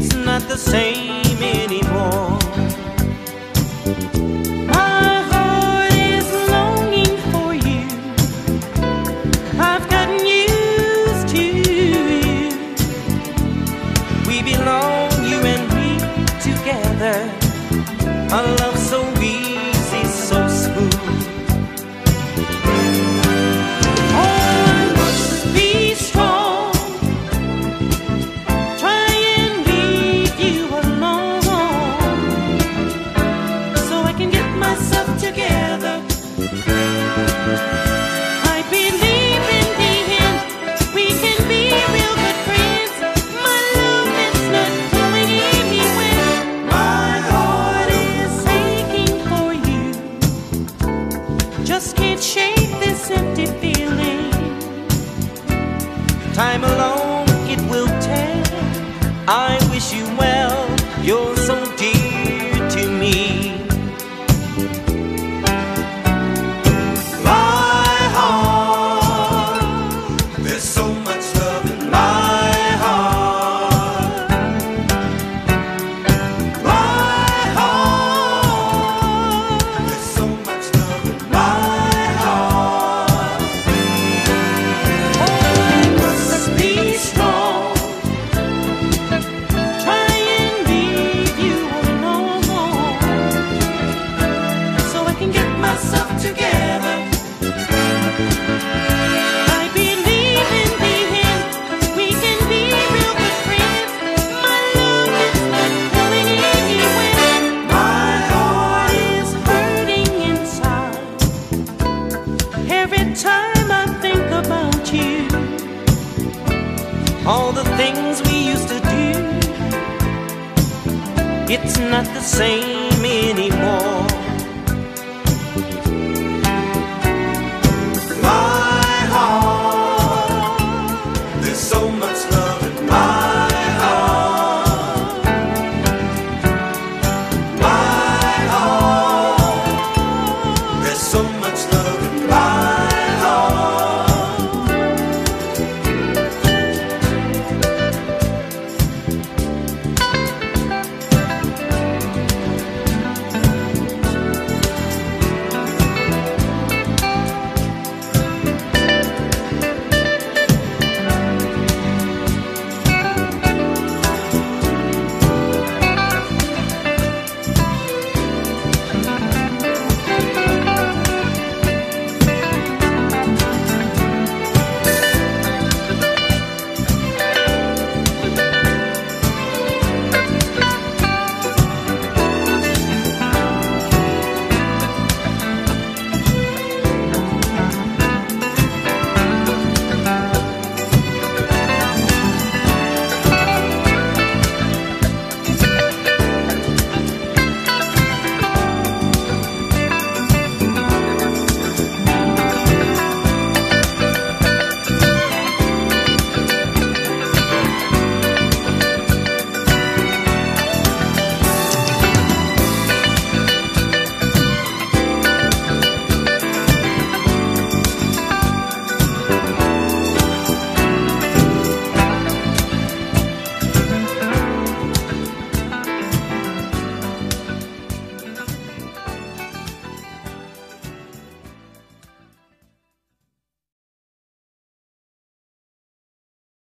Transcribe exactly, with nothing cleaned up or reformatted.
it's not the same anymore. My heart is longing for you. I've gotten used to you. We belong, you and me together. A love so easy, so smooth. Just can't shake this empty feeling. Time alone, it will tell. I wish you well, you're so dear to me. My heart, there's so much love in my heart. My heart, there's so much love in my heart. All the things we used to do, it's not the same